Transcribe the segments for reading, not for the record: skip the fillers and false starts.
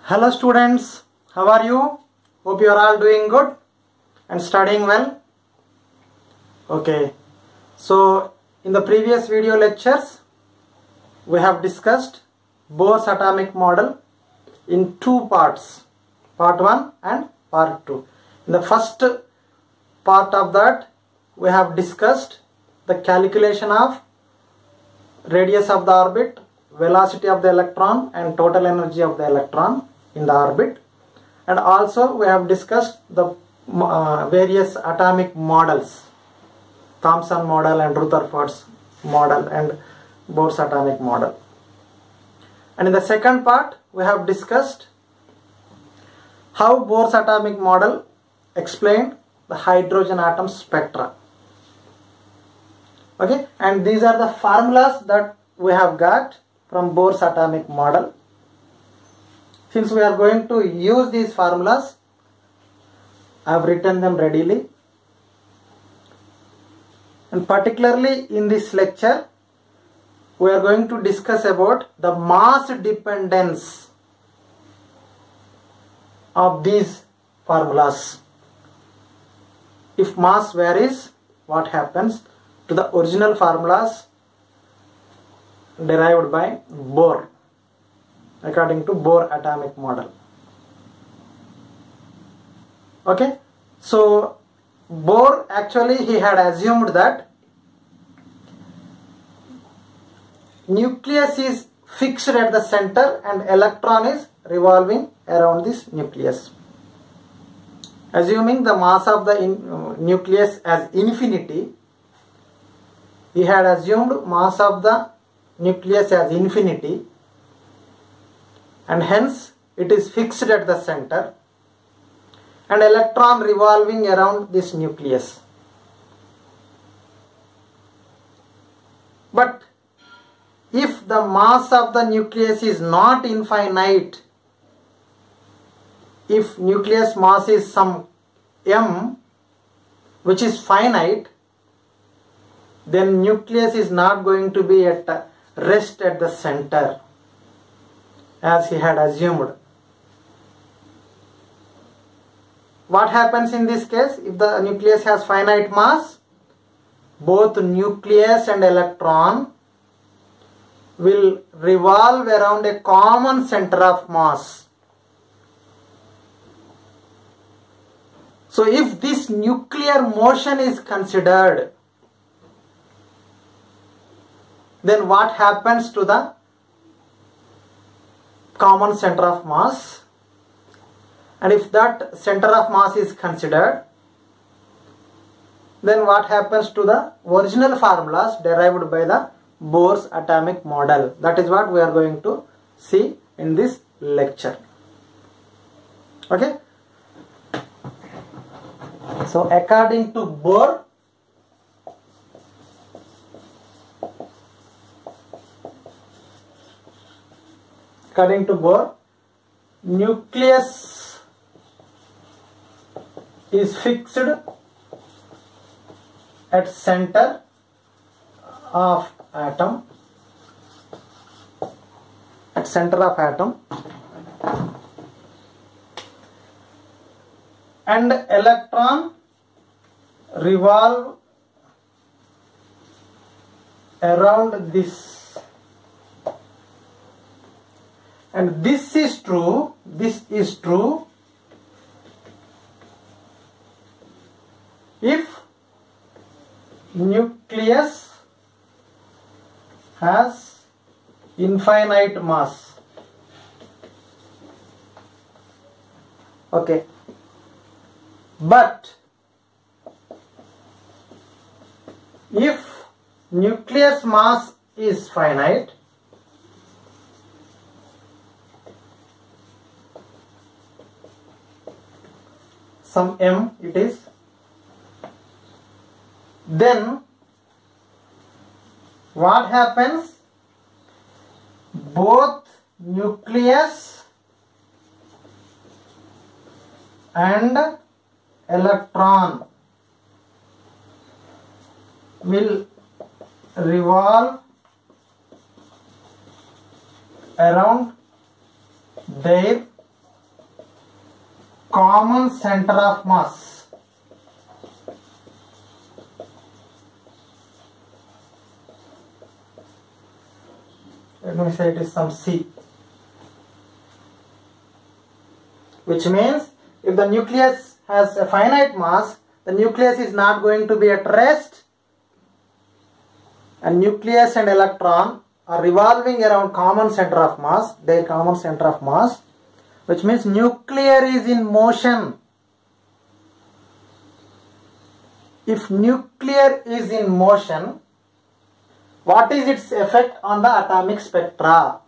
Hello students, how are you? Hope you are all doing good and studying well. Okay, so in the previous video lectures we have discussed Bohr's atomic model in two parts, part 1 and part 2. In the first part of that we have discussed the calculation of radius of the orbit, velocity of the electron and total energy of the electron in the orbit, and also we have discussed the various atomic models, Thomson model and Rutherford's model and Bohr's atomic model. And in the second part we have discussed how Bohr's atomic model explained the hydrogen atom spectra. Okay, and these are the formulas that we have got from Bohr's atomic model. Since we are going to use these formulas, I have written them readily. And particularly in this lecture, we are going to discuss about the mass dependence of these formulas. If mass varies, what happens to the original formulas derived by Bohr according to Bohr atomic model. Okay, so Bohr actually he had assumed that nucleus is fixed at the center and electron is revolving around this nucleus. Assuming the mass of the nucleus as infinity, he had assumed mass of the nucleus as infinity, and hence it is fixed at the center and electron revolving around this nucleus. But if the mass of the nucleus is not infinite, if nucleus mass is some m which is finite, then nucleus is not going to be at rest at the center as he had assumed. What happens in this case? If the nucleus has finite mass, both nucleus and electron will revolve around a common center of mass. So if this nuclear motion is considered, then what happens to the common center of mass? And if that center of mass is considered, then what happens to the original formulas derived by the Bohr's atomic model? That is what we are going to see in this lecture. Okay, so according to Bohr, nucleus is fixed at center of atom, and electron revolve around this. And this is true if nucleus has infinite mass. Okay, but if nucleus mass is finite, some m it is, then what happens? Both nucleus and electron will revolve around their common center of mass. Let me say it is some C. Which means if the nucleus has a finite mass, the nucleus is not going to be at rest, and nucleus and electron are revolving around common center of mass, their common center of mass, which means nuclear is in motion. If nuclear is in motion, what is its effect on the atomic spectra?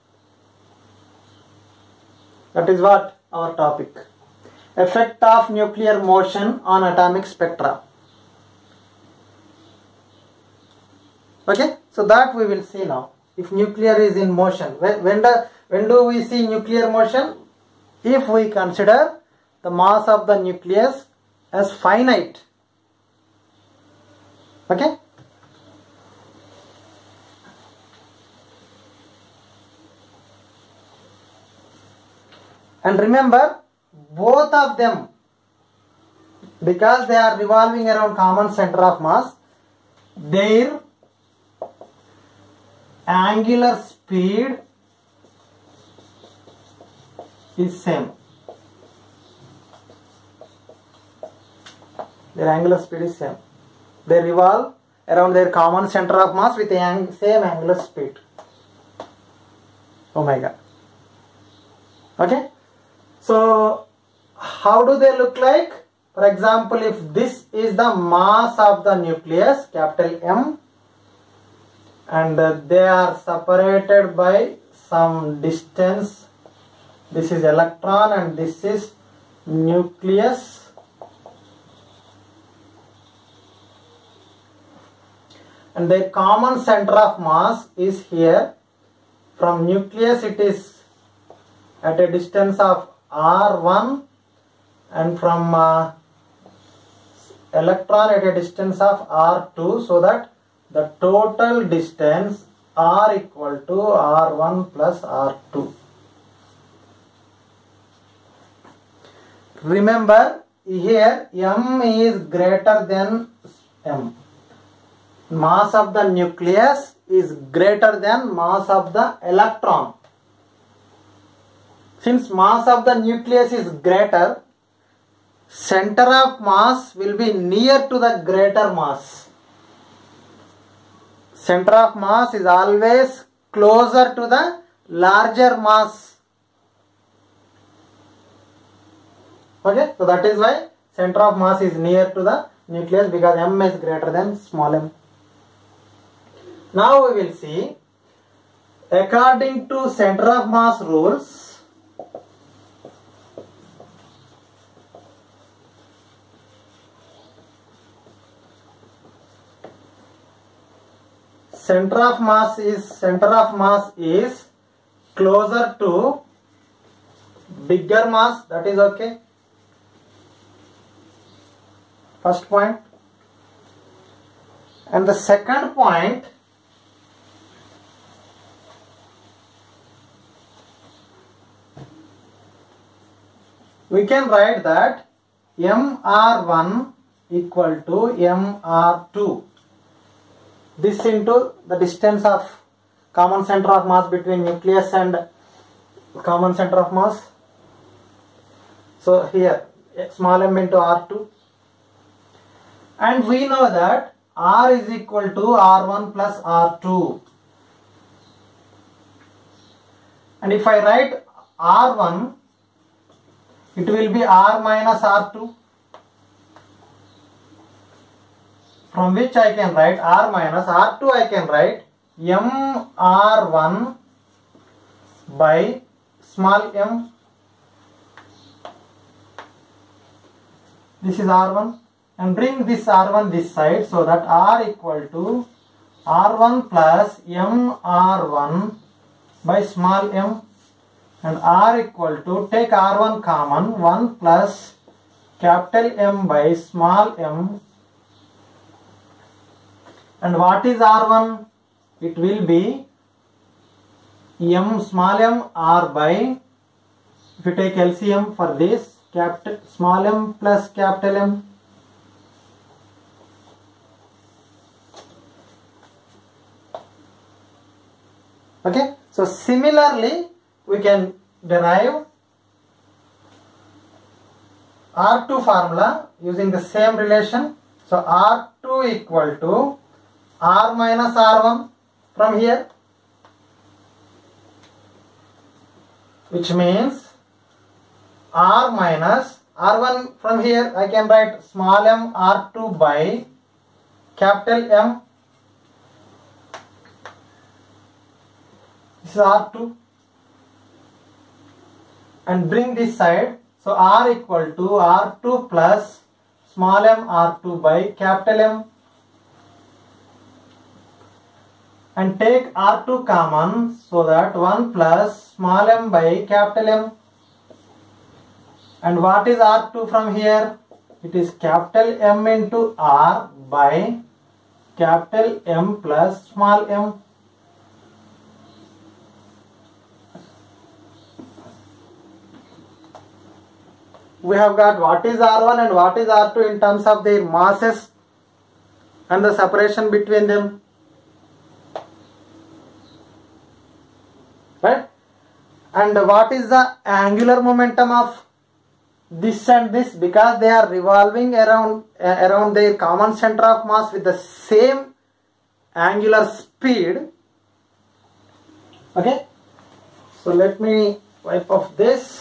That is what our topic. Effect of nuclear motion on atomic spectra. Okay, so that we will see now. If nuclear is in motion, when do we see nuclear motion? If we consider the mass of the nucleus as finite. Okay. And remember, both of them, because they are revolving around common center of mass, their angular speed is same. Their angular speed is same. They revolve around their common center of mass with the same angular speed, omega. Okay. So, how do they look like? For example, if this is the mass of the nucleus, capital M, and they are separated by some distance. This is electron and this is nucleus. And their common center of mass is here. From nucleus it is at a distance of R1, and from electron at a distance of R2, so that the total distance R equal to R1 plus R2. Remember, here M is greater than M. Mass of the nucleus is greater than mass of the electron. Since mass of the nucleus is greater, center of mass will be near to the greater mass. Center of mass is always closer to the larger mass. Okay, so that is why center of mass is near to the nucleus, because M is greater than small m. Now we will see, according to center of mass rules, center of mass is closer to bigger mass. That is okay. First point. And the second point, we can write that MR1 equal to MR2. This into the distance of common center of mass between nucleus and common center of mass. So here small m into R2, and we know that R is equal to R1 plus R2, and if I write R1, it will be R minus R2, from which I can write R minus R2. I can write MR1 by small m. This is R1, and bring this R1 this side, so that R equal to R1 plus MR1 by small m, and R equal to, take R1 common, 1 plus capital M by small m. And what is R1? It will be M small m R by, if you take LCM for this, small m plus capital M. Okay, so similarly we can derive R2 formula using the same relation. So R2 equal to R minus R1 from here, which means R minus R1 from here I can write small m R2 by capital M. This is R2 and bring this side. So R equal to R2 plus small m R2 by capital M, and take R2 common, so that 1 plus small m by capital M. And what is R2 from here? It is capital M into R by capital M plus small m. We have got what is R1 and what is R2 in terms of their masses and the separation between them. Right? And what is the angular momentum of this and this, because they are revolving around their common center of mass with the same angular speed. Okay, so let me wipe off this.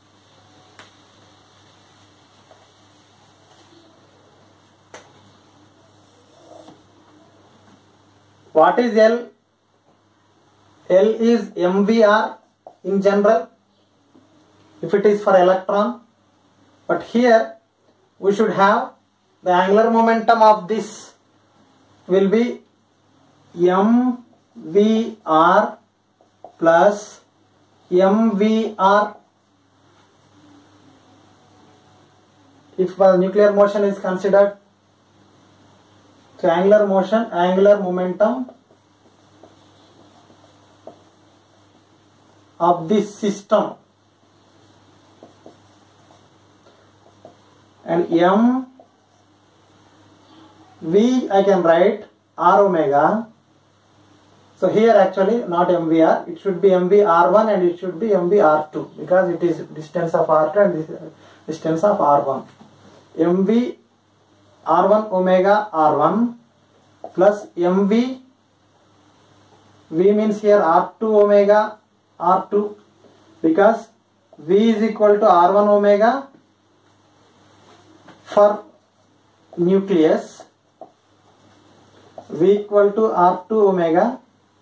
What is L? L is MVR in general if it is for electron, but here we should have the angular momentum of this will be MVR plus MVR if the nuclear motion is considered. So angular motion, angular momentum of this system, and M V I can write R omega. So here actually not MVR, it should be MVR1 and it should be MVR2 because it is distance of R2 and this distance of R1. MV R1 omega R1 plus MV, V means here R2 omega R2, because V is equal to R1 omega for nucleus, V equal to R2 omega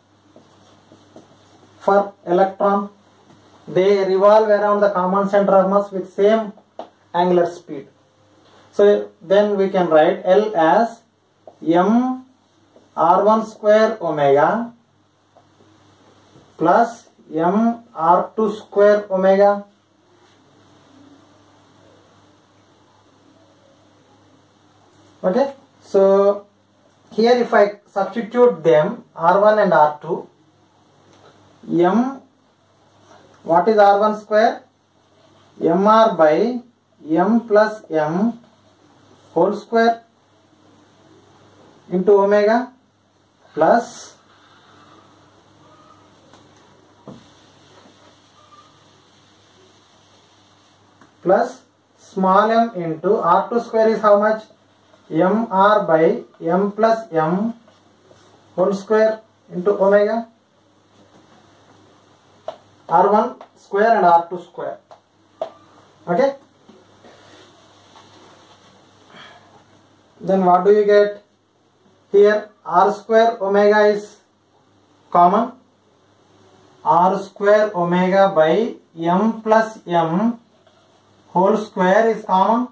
for electron. They revolve around the common center of mass with same angular speed. So then we can write L as M R1 square omega plus M R2 square omega. Okay, so here if I substitute them R1 and R2, M, what is R1 square? MR by M plus M whole square into omega plus small m into R2 square is how much? MR by M plus M whole square into omega, R1 square and R2 square. Okay, then what do you get? Here R square omega is common, R square omega by M plus M whole square is common,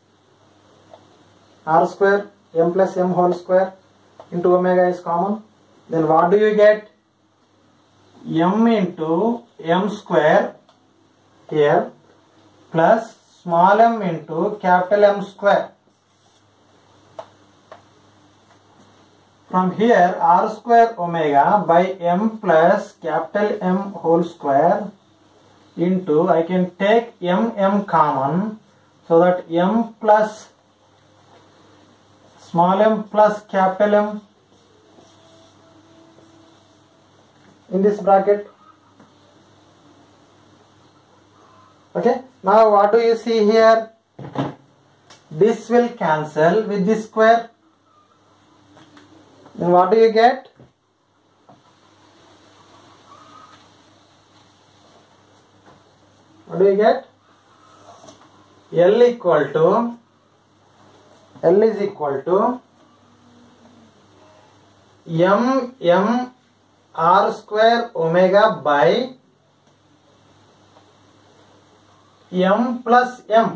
R square M plus M whole square into omega is common. Then what do you get? M into M square here plus small m into capital M square. From here R square omega by M plus capital M whole square into, I can take M common, So that m plus small m plus capital M in this bracket. Okay, now what do you see here? This will cancel with this square. Then what do you get? What do you get? L is equal to m r square omega by m plus m,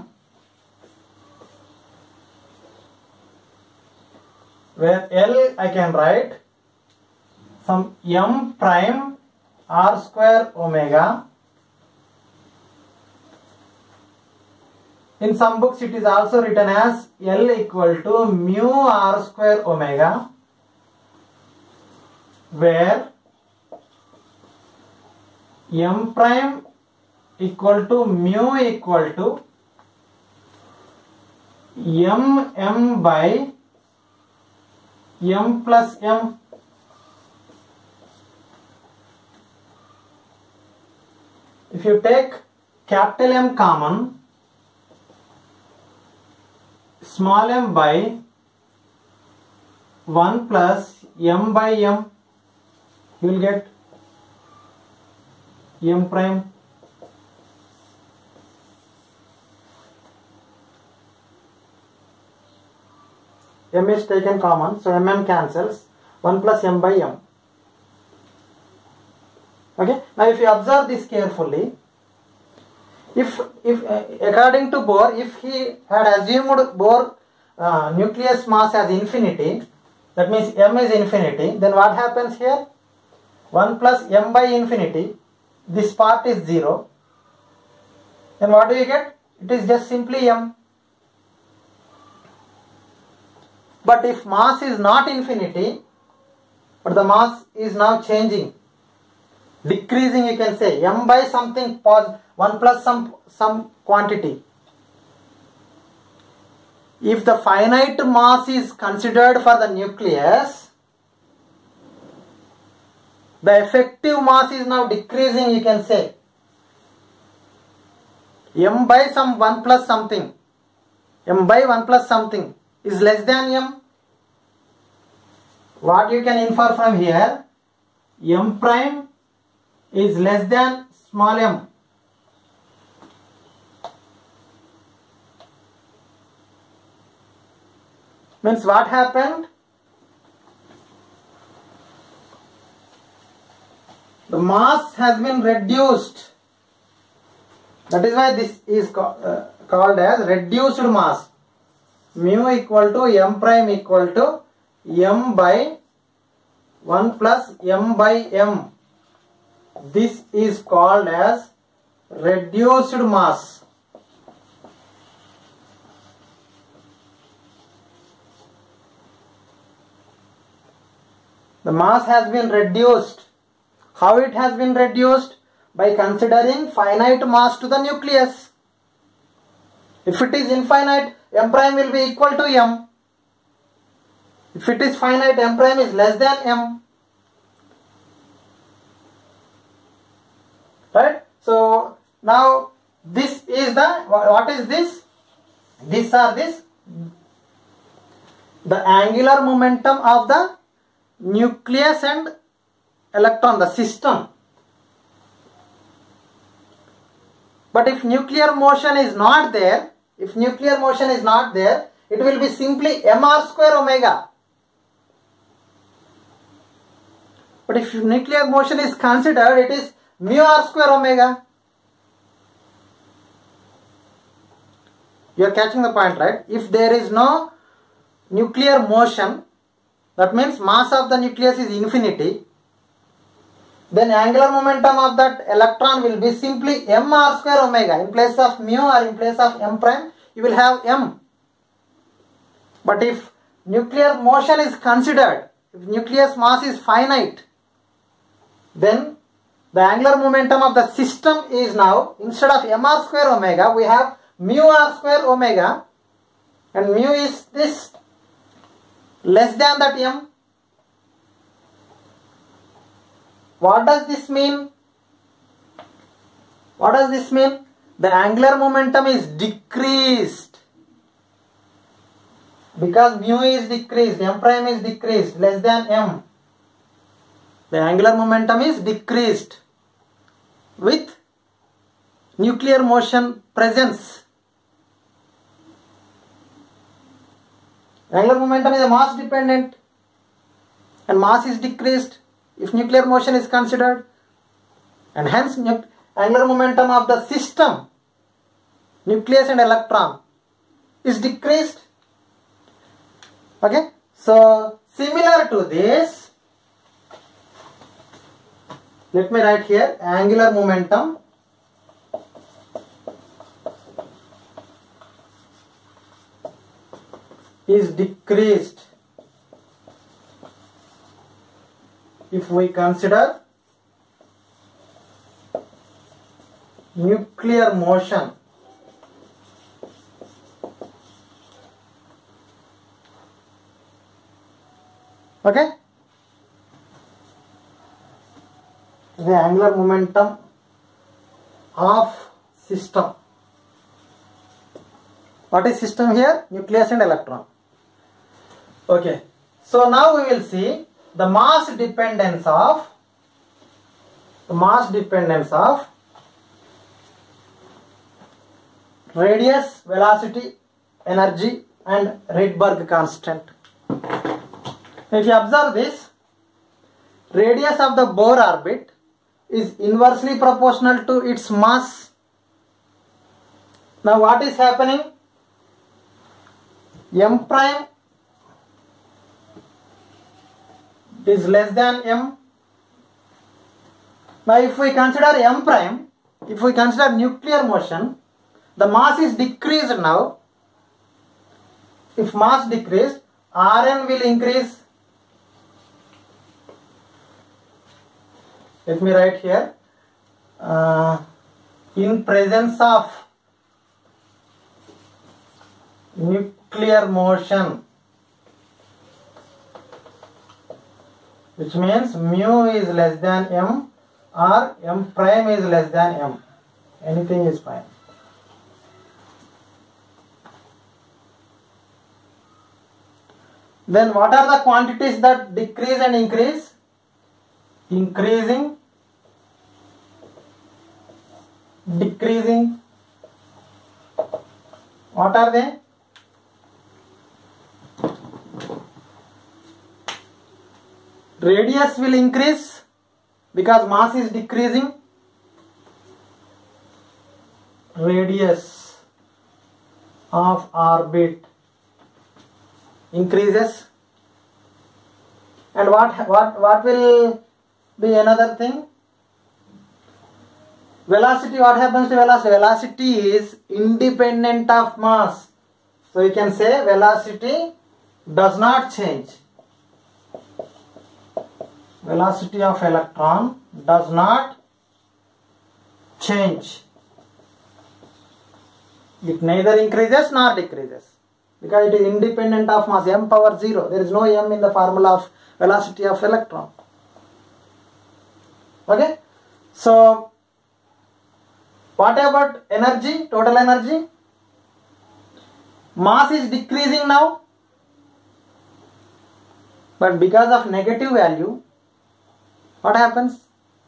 where L I can write some m prime r square omega. In some books it is also written as L equal to mu r square omega, where m prime equal to mu equal to m by m plus m. If you take capital M common, small m by 1 plus m by m, you will get m prime. M is taken common, so mm cancels, 1 plus m by m. Okay, now if you observe this carefully, if according to Bohr, if he had assumed Bohr nucleus mass as infinity, that means m is infinity, then what happens here? 1 plus m by infinity, this part is 0, then what do you get? It is just simply m. But if mass is not infinity, but the mass is now changing, decreasing, you can say m by something, 1 plus some quantity. If the finite mass is considered for the nucleus, the effective mass is now decreasing, you can say m by some 1 plus something, m by 1 plus something is less than m. What you can infer from here? M prime is less than small m. Means what happened? The mass has been reduced. That is why this is called as reduced mass. Mu equal to m prime equal to m by 1 plus m by m. This is called as reduced mass. The mass has been reduced. How it has been reduced? By considering finite mass to the nucleus. If it is infinite, m prime will be equal to m. If it is finite, m prime is less than m. Right? So now this is the, what is this? These are the angular momentum of the nucleus and electron, the system. But if nuclear motion is not there, it will be simply mr square omega. But if nuclear motion is considered, it is mu r square omega. You are catching the point, right? If there is no nuclear motion, that means mass of the nucleus is infinity, then angular momentum of that electron will be simply m r square omega. In place of mu or in place of m prime, you will have m. But if nuclear motion is considered, if nucleus mass is finite, then the angular momentum of the system is now, instead of m r square omega, we have mu r square omega, and mu is this less than that m. What does this mean? What does this mean? The angular momentum is decreased because mu is decreased, m prime is decreased, less than m. The angular momentum is decreased with nuclear motion presence. Angular momentum is a mass dependent, and mass is decreased if nuclear motion is considered, and hence angular momentum of the system, nucleus and electron, is decreased. Okay, so similar to this, let me write here angular momentum is decreased if we consider nuclear motion. Okay, the angular momentum of system. What is system here? Nucleus and electron. Okay, so now we will see the mass dependence of radius, velocity, energy, and Rydberg constant. If you observe this, radius of the Bohr orbit is inversely proportional to its mass. Now what is happening? M prime is less than m. Now if we consider m prime, if we consider nuclear motion, the mass is decreased now. If mass decreased, Rn will increase. Let me write here, in presence of nuclear motion, which means mu is less than m or m prime is less than m. Anything is fine. Then what are the quantities that decrease and increase? Increasing, decreasing. What are they? Radius will increase because mass is decreasing. Radius of orbit increases. And what will be another thing? Velocity. What happens to velocity? Velocity is independent of mass. So you can say velocity does not change. Velocity of electron does not change. It neither increases nor decreases because it is independent of mass, m power 0. There is no m in the formula of velocity of electron. Okay, so what about energy, total energy? Mass is decreasing now, but because of negative value, what happens?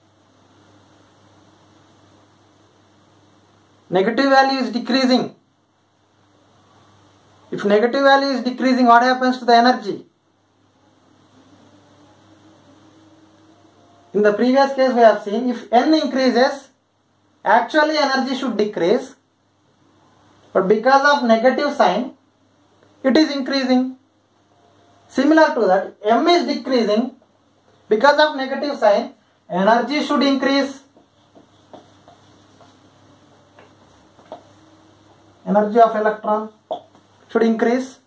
Negative value is decreasing. If negative value is decreasing, what happens to the energy? In the previous case we have seen, if n increases, actually energy should decrease, but because of negative sign, it is increasing. Similar to that, m is decreasing, because of negative sign, energy should increase. Energy of electron should increase.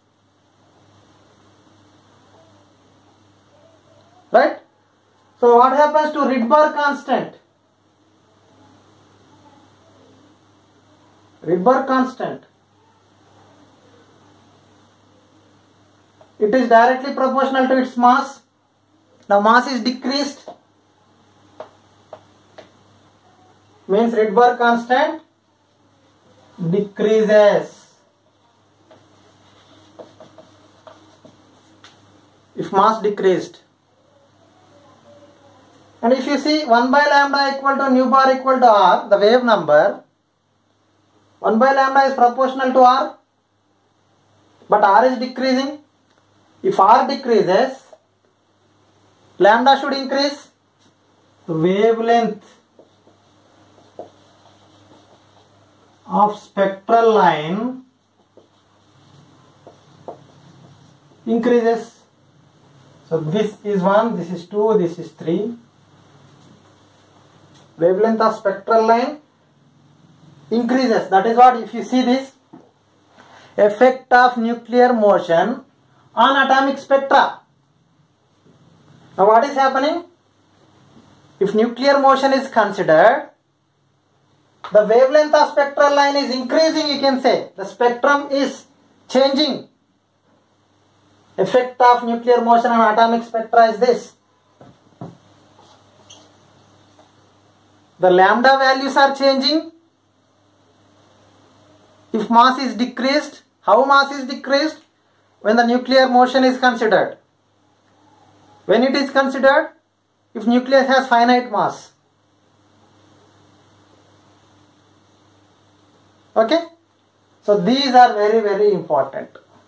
Right? So what happens to Rydberg constant? Rydberg constant. It is directly proportional to its mass. Now mass is decreased. Means Rydberg constant decreases. If mass decreased. And if you see 1 by lambda equal to nu bar equal to r, the wave number, 1 by lambda is proportional to r, but r is decreasing. If r decreases, lambda should increase. The wavelength of spectral line increases. So this is 1, this is 2, this is 3. Wavelength of spectral line increases. That is what, if you see this, effect of nuclear motion on atomic spectra. Now what is happening? If nuclear motion is considered, the wavelength of spectral line is increasing, you can say. The spectrum is changing. Effect of nuclear motion on atomic spectra is this. The lambda values are changing. If mass is decreased, how mass is decreased? When the nuclear motion is considered. When it is considered, if nucleus has finite mass. Okay? So these are very, very important.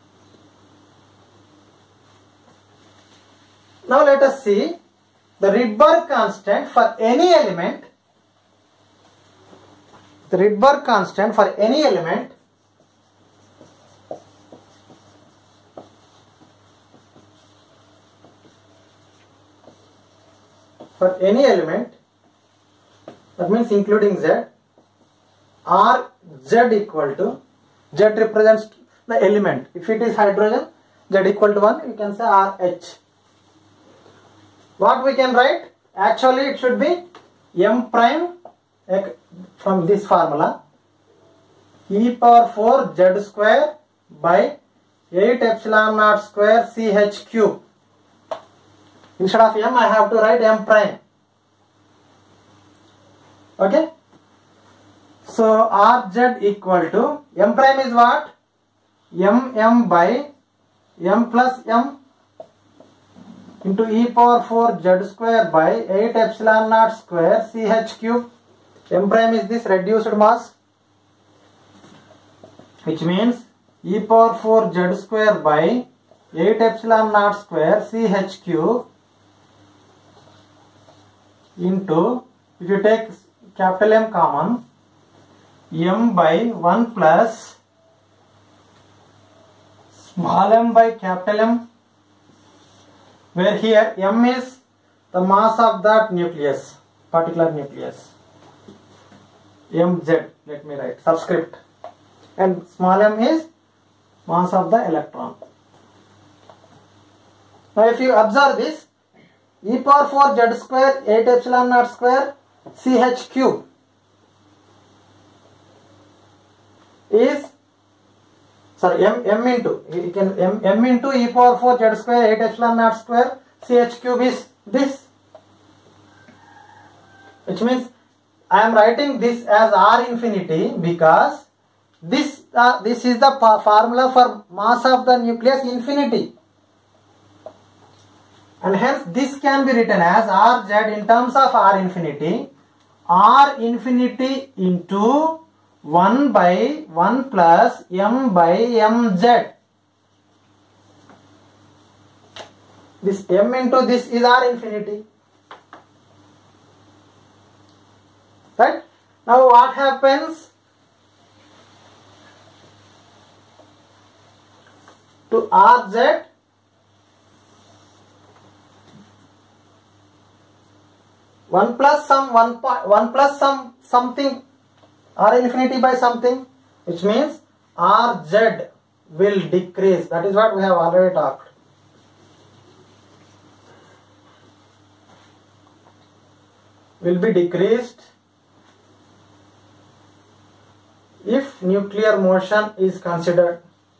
Now let us see the Rydberg constant for any element. The Rydberg constant for any element that means including Z, R Z equal to, Z represents the element. If it is hydrogen, Z equal to 1, you can say RH. What we can write? Actually it should be M prime from this formula, e power 4 Z square by 8 epsilon naught square CH cube. Instead of M I have to write M prime. Okay. So RZ equal to, M prime is what? M by M plus M into e power 4 Z square by 8 epsilon naught square CH cube. M prime is this reduced mass, which means e power 4 Z square by 8 epsilon naught square CH cube into, if you take capital M common, M by 1 plus small m by capital M, where here M is the mass of that nucleus, particular nucleus. Mz, let me write, subscript. And small m is mass of the electron. Now if you observe this, e power 4 Z square 8 epsilon naught square CH cube is, sorry, m into, you can m into e power 4 Z square 8 epsilon naught square CH cube is this, which means I am writing this as R infinity because this is the formula for mass of the nucleus, infinity, and hence this can be written as Rz in terms of R infinity into 1 by 1 plus m by mz. This m into this is R infinity. Right? Now what happens to Rz? One plus something R infinity by something, which means Rz will decrease. That is what we have already talked. Will be decreased if nuclear motion is considered.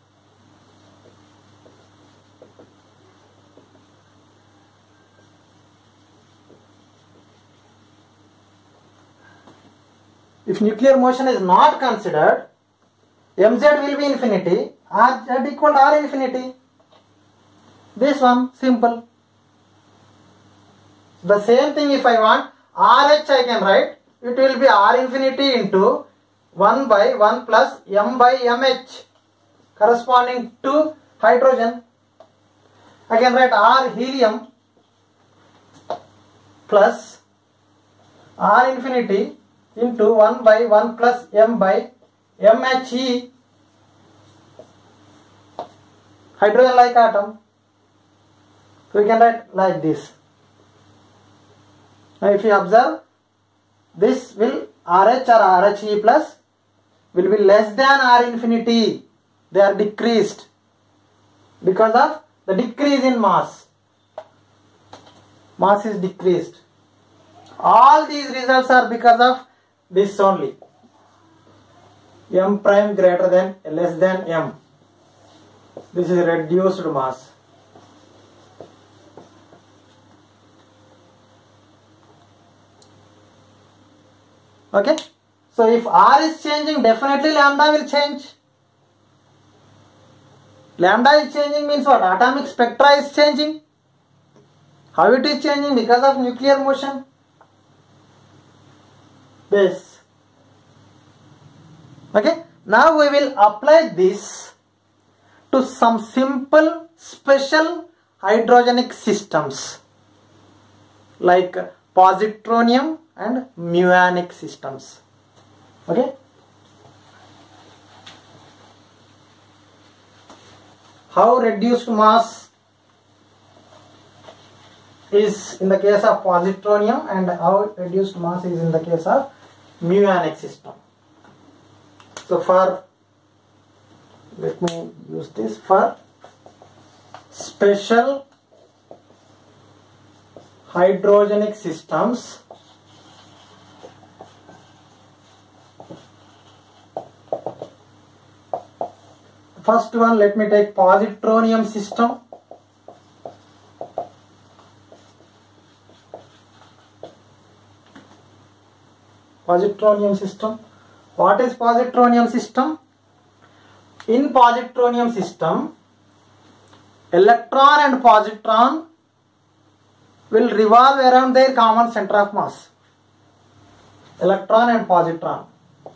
If nuclear motion is not considered, mz will be infinity, rz equal to r infinity. This one, simple. The same thing, if I want RH, I can write, it will be r infinity into 1 by 1 plus m by mh, corresponding to hydrogen. I can write r helium plus r infinity into 1 by 1 plus m by mhe, hydrogen like atom. So we can write like this. Now if you observe, this will RH or RHE plus will be less than R infinity. They are decreased because of the decrease in mass. Mass is decreased. All these results are because of this only. M prime greater than less than M. This is reduced mass. Okay. So if R is changing, definitely lambda will change. Lambda is changing means what? Atomic spectra is changing. How it is changing? Because of nuclear motion. This. Okay. Now we will apply this to some simple special hydrogenic systems like positronium and muonic systems. Okay. How reduced mass is in the case of positronium and how reduced mass is in the case of muonic system. So let me use this for special hydrogenic systems. First one, let me take positronium system. Positronium system. What is positronium system? In positronium system, electron and positron will revolve around their common center of mass. Electron and positron.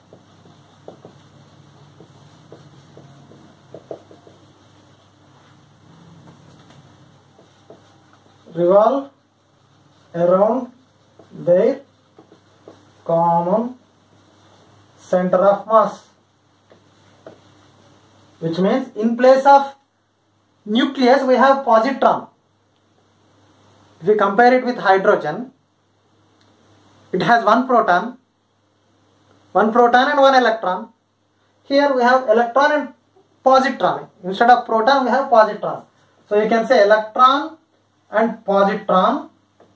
Revolve around their common center of mass, which means in place of nucleus we have positron. If we compare it with hydrogen, it has one proton and one electron. Here we have electron and positron. Instead of proton we have positron. So you can say electron and positron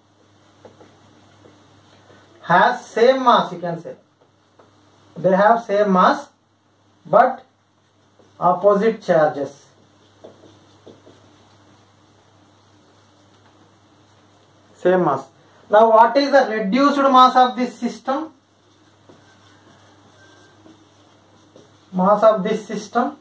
has same mass, you can say. They have same mass but opposite charges. Same mass. Now what is the reduced mass of this system? Mass of this system,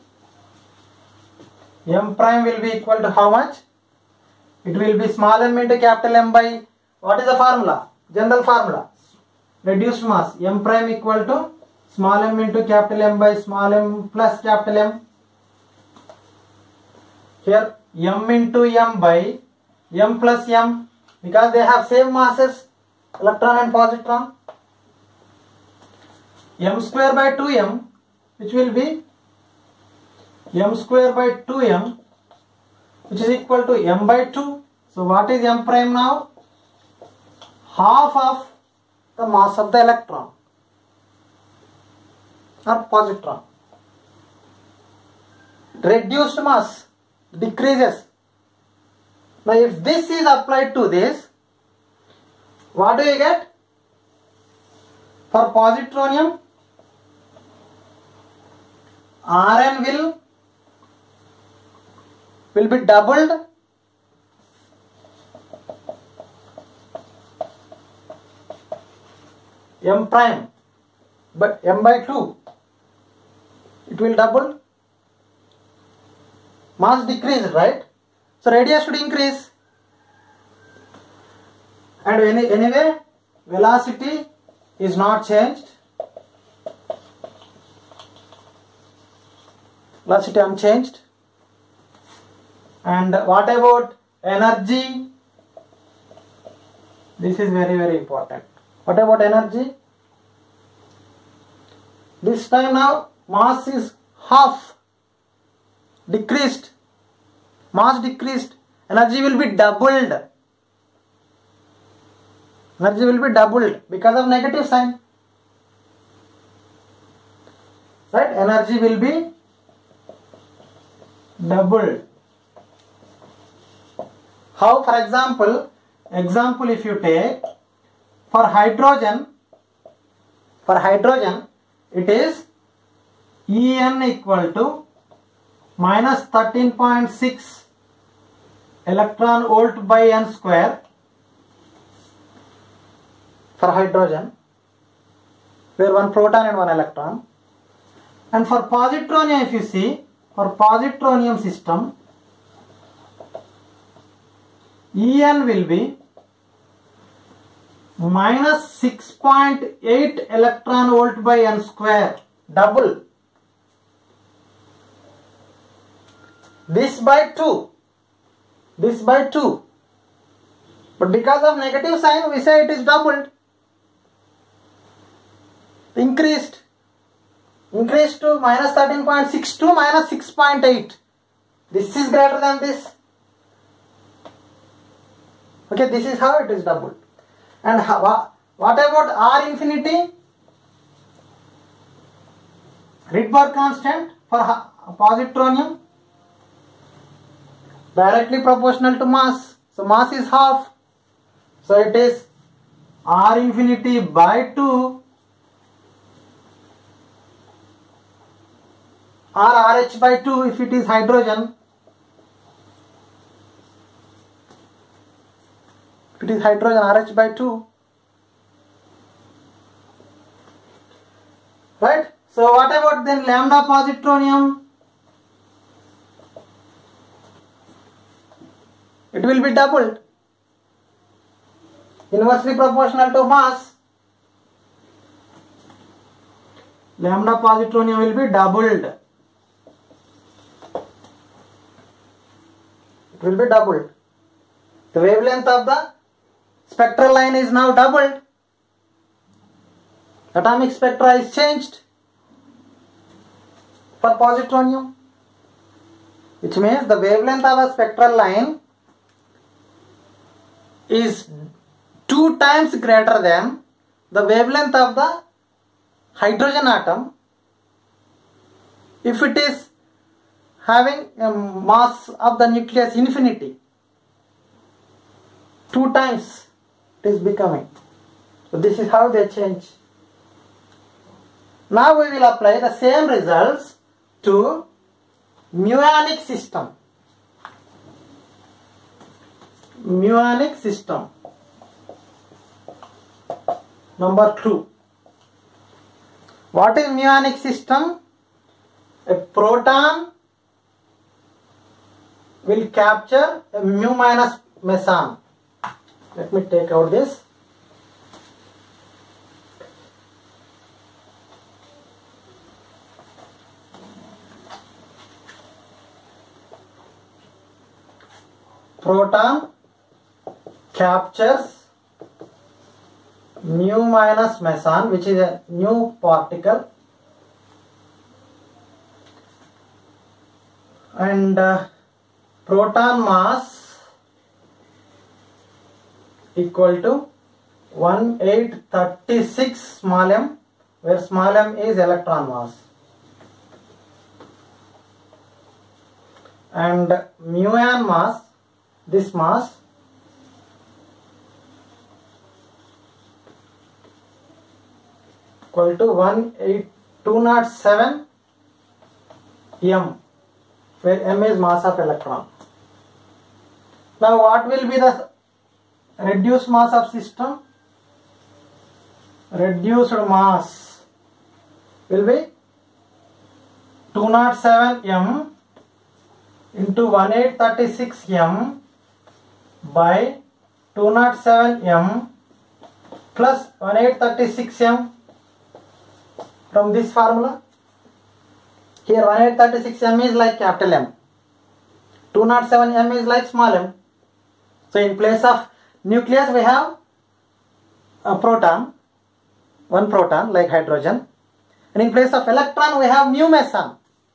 M prime will be equal to how much? It will be small m into capital M by, what is the formula? General formula. Reduced mass, M prime equal to small m into capital M by small m plus capital M. Here M into M by M plus M, because they have same masses, electron and positron. M square by 2m, which will be M square by 2m, which is equal to M by 2. So what is M prime now? Half of the mass of the electron or positron. Reduced mass decreases. Now if this is applied to this, what do you get? For positronium, Rn will be doubled. M prime by m by 2. It will double. Mass decreased, right? So radius should increase. And anyway, velocity is not changed. Velocity unchanged. And what about energy? This is very, very important. What about energy? This time now mass is half, decreased. Mass decreased. Energy will be doubled. Energy will be doubled because of negative sign. Right? Energy will be doubled. How? For example if you take for hydrogen it is En equal to minus 13.6 electron volt by n square for hydrogen, where one proton and one electron. And for positronium, if you see, for positronium system, En will be minus 6.8 electron volt by n square, double. This by 2. But because of negative sign, we say it is doubled. Increased to minus 13.6 to minus 6.8. This is greater than this. Okay, this is how it is doubled. And what about R infinity? Rydberg constant for positronium directly proportional to mass. So mass is half. So it is R infinity by 2 or RH by 2 if it is hydrogen. If it is hydrogen, RH by 2. Right? So what about then lambda positronium? It will be doubled. Inversely proportional to mass. Lambda positronium will be doubled. It will be doubled. The wavelength of the spectral line is now doubled. Atomic spectra is changed for positronium, which means the wavelength of a spectral line is 2 times greater than the wavelength of the hydrogen atom if it is having a mass of the nucleus infinity. 2 times it is becoming. So this is how they change. Now we will apply the same results to muonic system. Muonic system. Number 2. What is muonic system? A proton will capture a mu minus meson. Let me take out this. Proton captures mu minus meson, which is a new particle, and proton mass equal to 1836 small m, where small m is electron mass, and muon mass, this mass equal to 207 m, where m is mass of electron. Now what will be the reduced mass of system? Reduced mass will be 207 m into 1836 m by 207 m plus 1836 m from this formula. Here 1836 m is like capital M, 207 m is like small m. So in place of nucleus we have a proton, one proton like hydrogen, and in place of electron we have mu meson.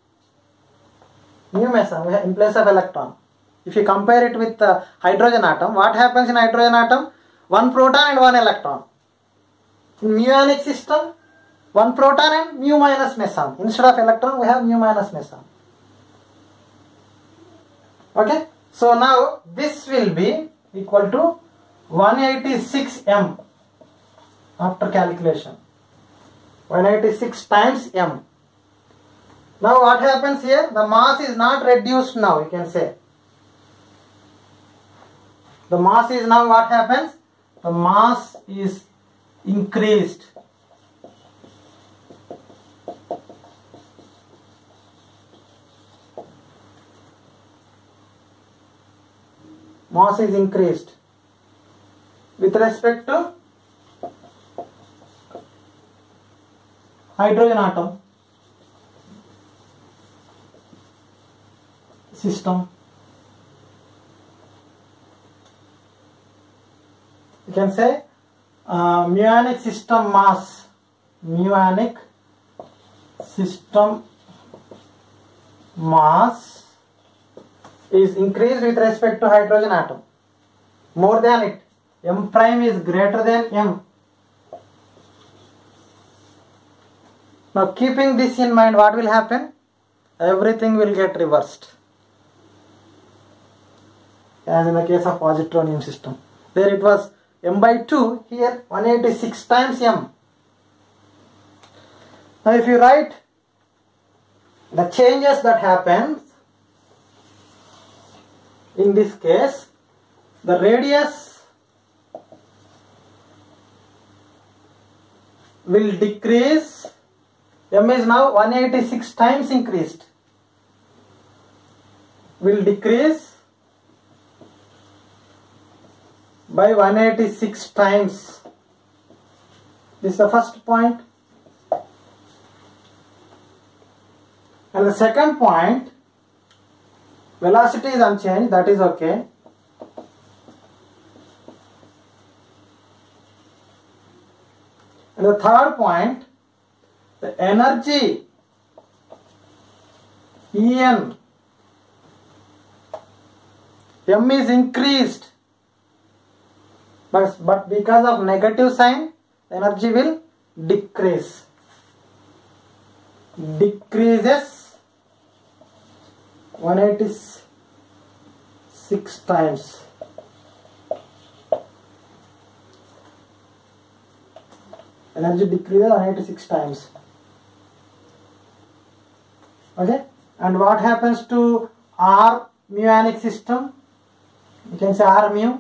Mu meson we have in place of electron. If you compare it with the hydrogen atom, what happens in hydrogen atom? One proton and one electron. In muonic system, one proton and mu minus meson. Instead of electron we have mu minus meson. Okay, so now this will be equal to 186 m after calculation. 186 times m. Now what happens here? The mass is not reduced now, you can say. The mass is now what happens? The mass is increased. Mass is increased with respect to hydrogen atom system. You can say muonic system mass. Muonic system mass is increased with respect to hydrogen atom. More than it. M prime is greater than M. Now keeping this in mind, what will happen? Everything will get reversed. As in the case of positronium system. There it was m by 2, here 186 times m. Now if you write the changes that happen, in this case, the radius will decrease. M is now 186 times increased. Will decrease by 186 times. This is the first point. And the second point, velocity is unchanged, that is okay. And the third point, the energy En, M is increased, but because of negative sign, the energy will decrease. Decreases 186 times. Energy decreases 186 times. Okay, and what happens to R muonic system? You can say R mu.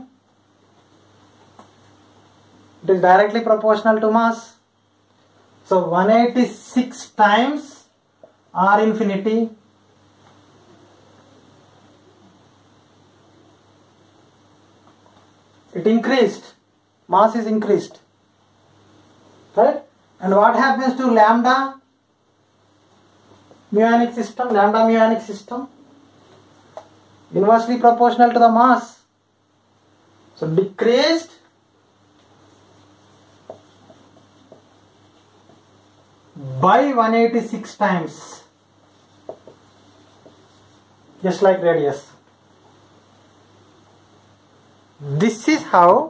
It is directly proportional to mass. So 186 times R infinity it increased, mass is increased, right? And what happens to lambda muonic system? Lambda muonic system inversely proportional to the mass, so decreased by 186 times, just like radius. This is how,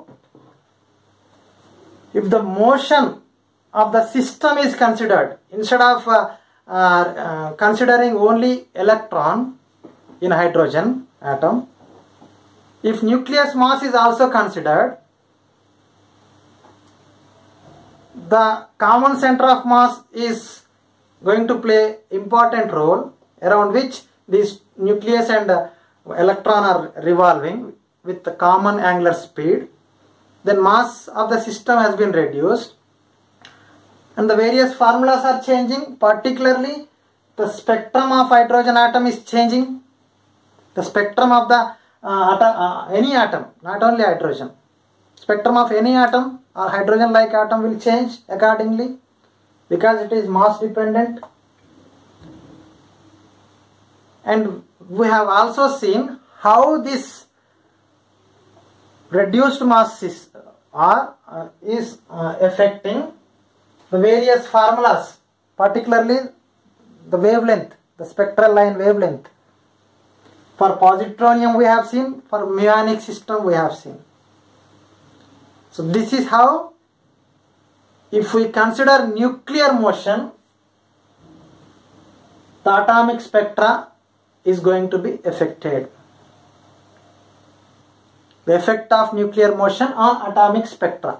if the motion of the system is considered, instead of considering only electron in hydrogen atom, if nucleus mass is also considered, the common center of mass is going to play important role, around which these nucleus and electron are revolving with the common angular speed, then mass of the system has been reduced and the various formulas are changing. Particularly the spectrum of hydrogen atom is changing. The spectrum of the any atom, not only hydrogen, spectrum of any atom or hydrogen like atom will change accordingly because it is mass dependent. And we have also seen how this reduced mass is affecting the various formulas, particularly the wavelength, the spectral line wavelength. For positronium we have seen, for muonic system we have seen. So this is how, if we consider nuclear motion, the atomic spectra is going to be affected. The effect of nuclear motion on atomic spectra.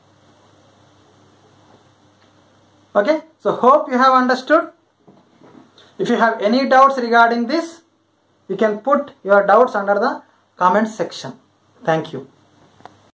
Okay, so hope you have understood. If you have any doubts regarding this, you can put your doubts under the comment section. Thank you.